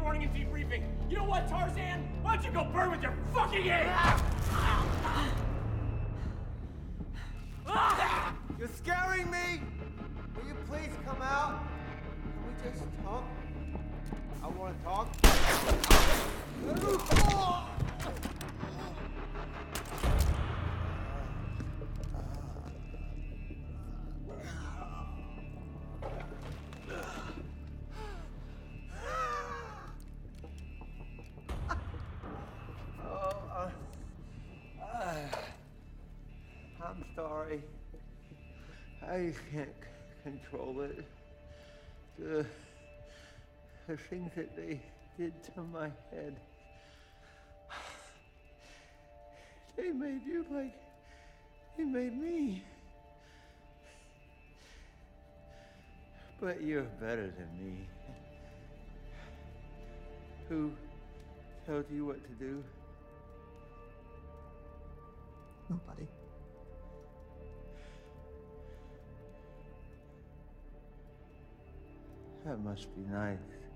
morning and debriefing. You know what, Tarzan? Why don't you go burn with your fucking egg? You're scaring me! Will you please come out? Can we just talk? I want to talk. I'm sorry. I can't control it. The things that they did to my head. They made you like they made me. But you're better than me. Who told you what to do? Nobody. That must be nice.